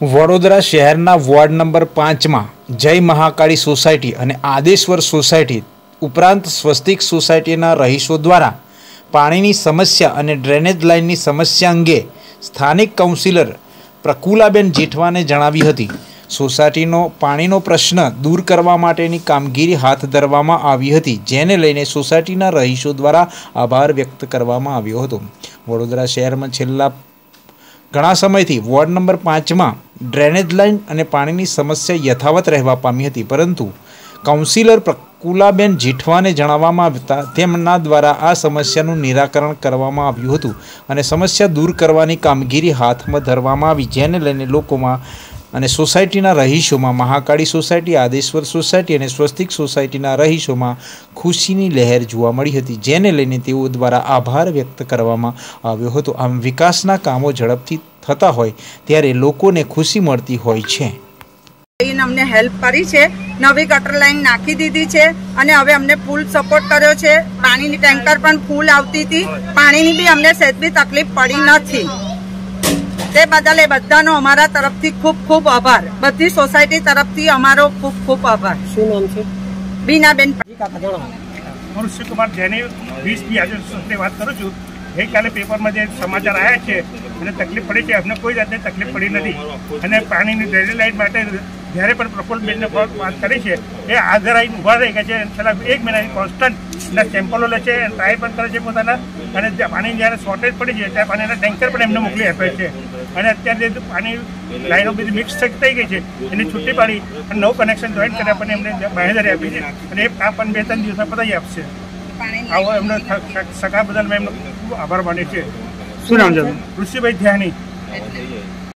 વડોદરા શહેરના ward number 5 માં જય મહાકાળી સોસાયટી અને આદેશ્વર સોસાયટી ઉપરાંત સ્વસ્તિક સોસાયટીના રહીશો દ્વારા પાણીની સમસ્યા અને ડ્રેનેજ લાઇનની સમસ્યા અંગે સ્થાનિક કાઉન્સિલર પ્રકુલાબેન જેઠવાને જણાવી હતી। સોસાયટીનો પાણીનો પ્રશ્ન દૂર કરવા માટેની કામગીરી હાથ ધરવામાં આવી હતી, જેને લઈને સોસાયટીના રહીશો દ્વારા આભાર વ્યક્ત કરવામાં આવ્યો હતો। વડોદરા શહેરમાં છેલ્લા ઘણા સમયથી વોર્ડ નંબર 5 માં ડ્રેનેજ લાઇન અને પાણીની સમસ્યા યથાવત રહેવા પામી હતી, પરંતુ કાઉન્સિલર પ્રકુલાબેન જેઠવાને જણાવવામાં આવતા તેમના દ્વારા આ સમસ્યાનું નિરાકરણ કરવામાં આવ્યું હતું અને સમસ્યા દૂર કરવાની કામગીરી હાથમાં ધરવામાં આવી, જેને લઈને લોકોમાં અને સોસાયટીના રહીશોમાં મહાકાળી સોસાયટી, આદેશ્વર સોસાયટી અને સ્વસ્તિક સોસાયટીના રહીશોમાં ખુશીની લહેર જોવા મળી હતી, જેને લઈને તેઓ દ્વારા આભાર વ્યક્ત કરવામાં આવ્યો હતો। આમ વિકાસના કામો ઝડપથી થતા હોય ત્યારે લોકોને ખુશી મળતી હોય છે। અમને હેલ્પ કરી છે, નવી ગટર લાઈન નાખી દીધી છે અને હવે અમને ફૂલ સપોર્ટ કર્યો છે। પાણીની ટેન્કર પણ ફૂલ આવતી હતી, પાણીની બી અમને સહેજ બી તકલીફ પડી નથી। તે બદલ એ બધાનો અમારા તરફથી ખૂબ ખૂબ આભાર, બધી સોસાયટી તરફથી અમારો ખૂબ ખૂબ આભાર। શું નામ છે? બીનાબેન। હું ઋષિકુમાર જૈની 20 આદેશ્વરની વાત કરું છું। ગઈકાલે પેપરમાં જે સમાચાર આવ્યા છે અને તકલીફ પડી છે, અમને કોઈ જાતની તકલીફ પડી નથી અને પાણીની ડ્રેનેજ લાઇન માટે જ્યારે પણ પ્રફુલ્લબેનને વાત કરી છે એ આગળ આવીને ઊભા રહી ગયા છે। છેલ્લા 1 મહિનાથી કોન્સ્ટન્ટ એના સેમ્પલો લે છે, ટ્રાય પણ કરે છે પોતાના, અને પાણી જ્યારે શોર્ટેજ પડી છે ત્યારે પાણીના ટેન્કર પણ એમને મોકલી આપે છે અને અત્યારે જે પાણી લાઈનો બધી મિક્સ થઈ ગઈ છે એની છૂટી પાડી અને નવું કનેક્શન જોઈન્ટ કર્યા પણ એમને બાંહેધરી આપી છે અને એ કામ પણ 2-3 દિવસમાં પતાવી આપશે। આવો એમનો સગા બદલ મેં એમનો ખૂબ આભાર માનીએ છીએ। શું નામ છે? ઋષિભાઈ ધ્યાની।